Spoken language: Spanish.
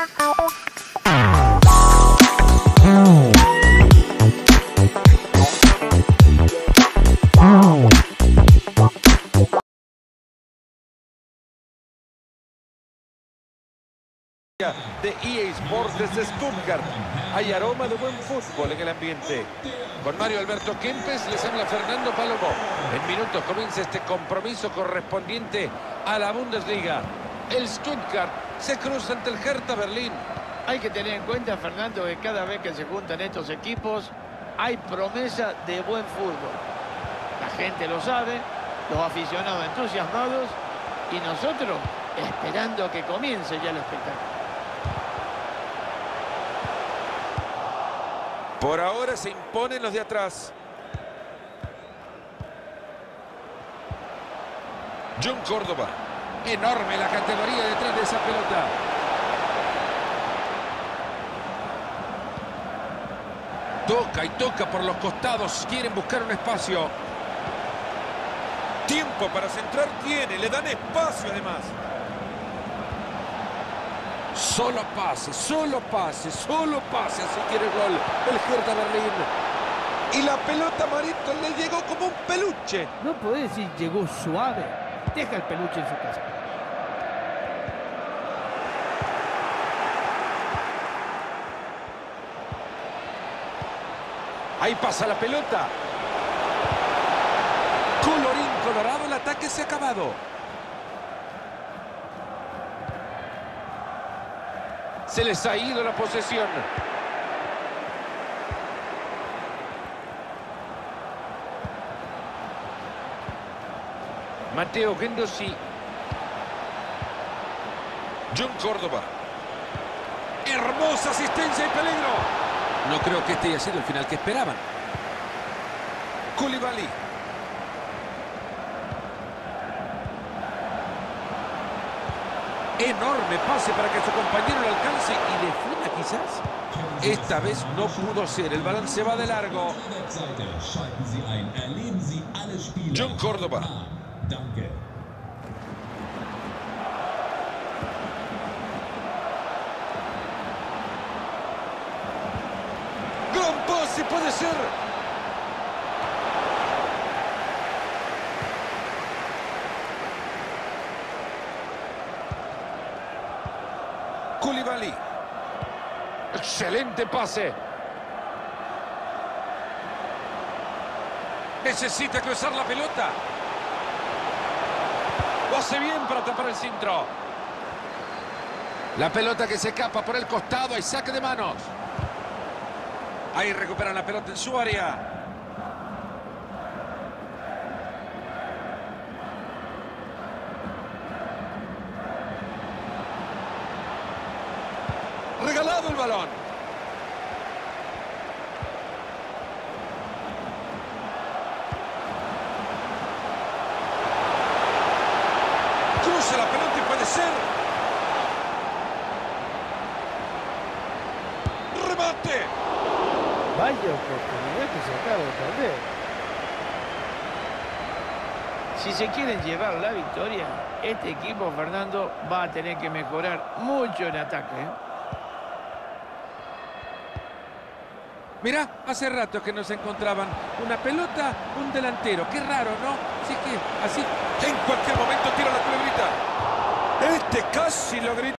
De EA Sports desde Stuttgart. Hay aroma de buen fútbol en el ambiente. Con Mario Alberto Kempes les habla Fernando Palomo. En minutos comienza este compromiso correspondiente a la Bundesliga. El Stuttgart se cruza ante el Hertha Berlín. Hay que tener en cuenta, Fernando, que cada vez que se juntan estos equipos hay promesa de buen fútbol. La gente lo sabe, los aficionados entusiasmados y nosotros esperando que comience ya el espectáculo. Por ahora se imponen los de atrás. John Córdoba. Enorme la categoría detrás de esa pelota. Toca y toca por los costados. Quieren buscar un espacio. Tiempo para centrar tiene. Le dan espacio además. Solo pase, solo pase, solo pase. Así quiere el gol el Hertha Berlín. Y la pelota, Marito, le llegó como un peluche. No podés decir llegó suave. Deja el peluche en su casa. Ahí pasa la pelota. Colorín colorado, el ataque se ha acabado. Se les ha ido la posesión. Matteo Guendouzi. John Córdoba. Hermosa asistencia y peligro. No creo que este haya sido el final que esperaban. Koulibaly. Enorme pase para que su compañero lo alcance y defina quizás. Esta vez no pudo ser. El balón se va de largo. John Córdoba. Gran pase, puede ser. Koulibaly. Excelente pase. Necesita cruzar la pelota. Lo hace bien para tapar el centro. La pelota que se escapa por el costado. Hay saque de manos. Ahí recuperan la pelota en su área. Regalado el balón. Cruza la pelota y puede ser. Remate. Vaya oportunidad que se acaba de perder. Si se quieren llevar la victoria, este equipo, Fernando, va a tener que mejorar mucho en ataque, ¿eh? Mirá, hace rato que no se encontraban una pelota, un delantero. Qué raro, ¿no? Así que, así, en cualquier momento tira la culebrita. Este casi lo grita.